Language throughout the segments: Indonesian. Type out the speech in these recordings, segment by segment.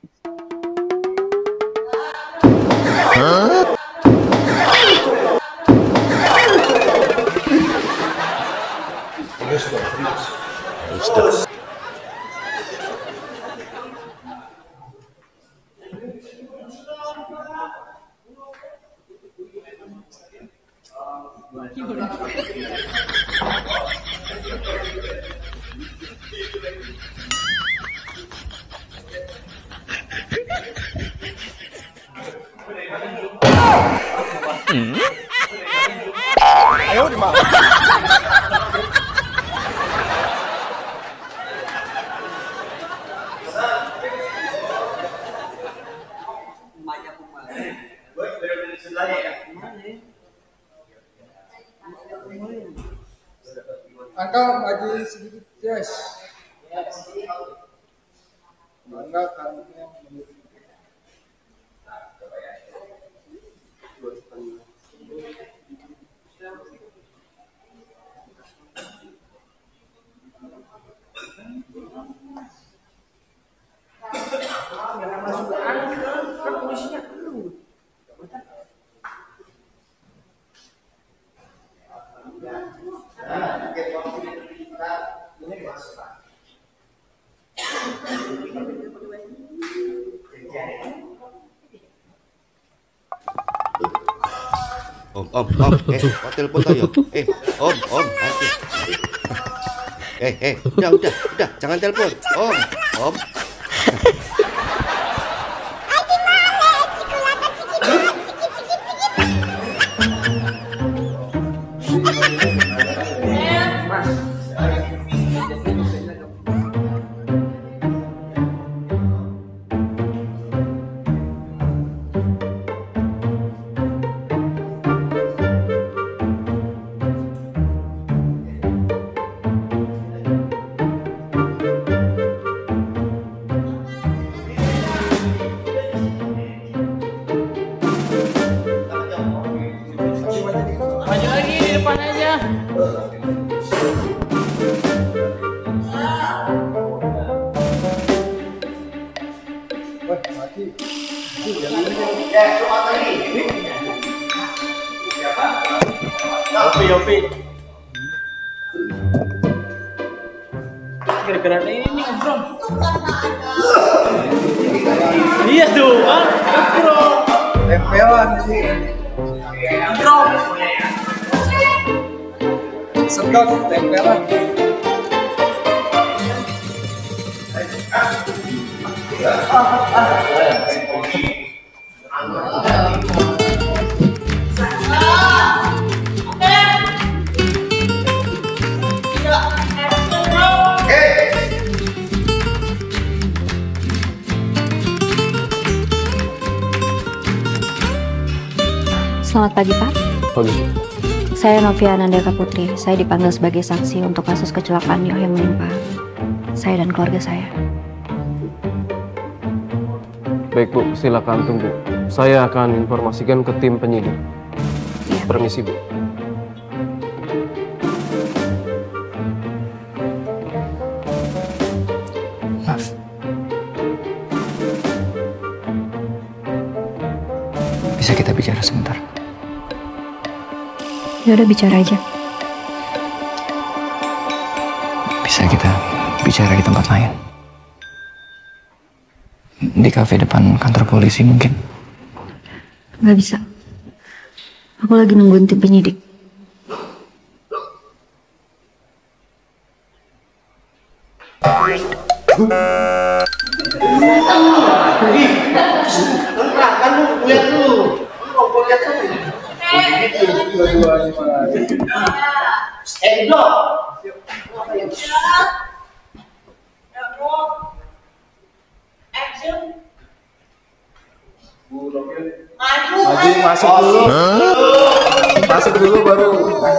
Ayo di mana? Angkat maju sedikit, yes. Angkat tangannya. Om, telepon tayo. Om, nanti. Udah, jangan telepon. Om. Maju lagi di depan aja. Yopi. Gara-gara ini nih, Bro. Iya tuh, kan? Bro. Tempelan sih. Bro. Sedot tempelan. Selamat pagi, Pak. Pagi. Saya Novia Anandaka Putri. Saya dipanggil sebagai saksi untuk kasus kecelakaan yang menimpa saya dan keluarga saya. Baik, Bu. Silakan tunggu. Saya akan informasikan ke tim penyidik. Ya. Permisi, Bu. Maaf. Bisa kita bicara sebentar? Ya udah, bicara aja. Bisa kita bicara di tempat lain? Di kafe depan kantor polisi mungkin? Nggak bisa. Aku lagi nungguin tim penyidik. Masuk dulu baru.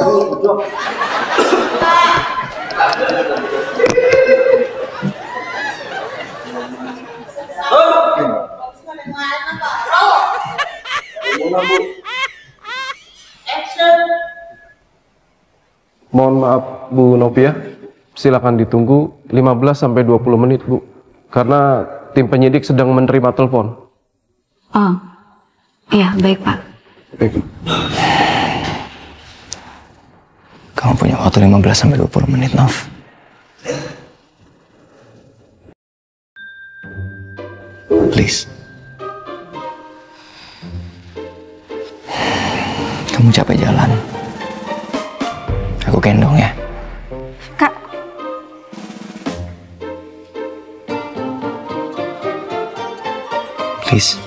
Mohon maaf, Bu Novia. Silakan ditunggu 15 sampai 20 menit, Bu. Karena tim penyidik sedang menerima telepon. Oh, iya baik Pak. Baik. Kamu punya waktu 15-20 menit, Nov. Please. Kamu capek jalan. Aku gendong ya. Kak, Please.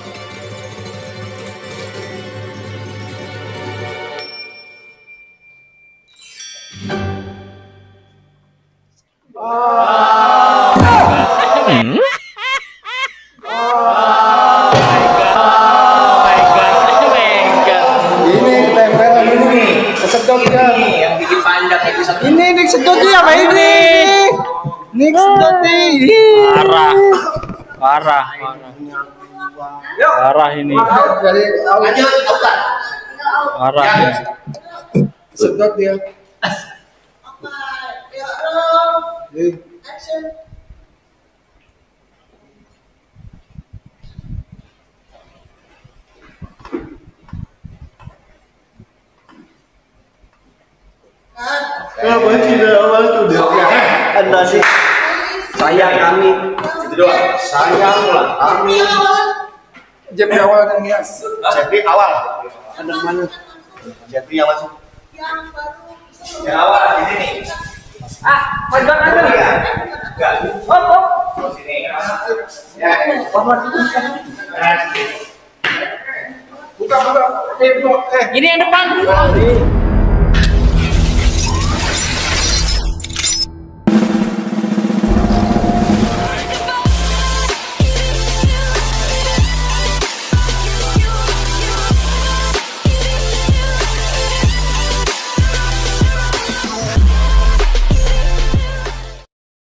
Ini ketempelan ini nih, kesedot dia. Yang bikin panjang episode Ini nih sedot dia apa ini? Ini sedot nih. parah. Parah. Parah ini. Dari awal Parah ini. sedot dia. Nih. Anda sih sayang kami itu doang. Sayang lah kami. Jadi awal dan nias. Jadi awal. Ada mana? Jadi yang masuk. Yang awal di sini. Pegang aja ya. Sini. Buka. Ini yang depan.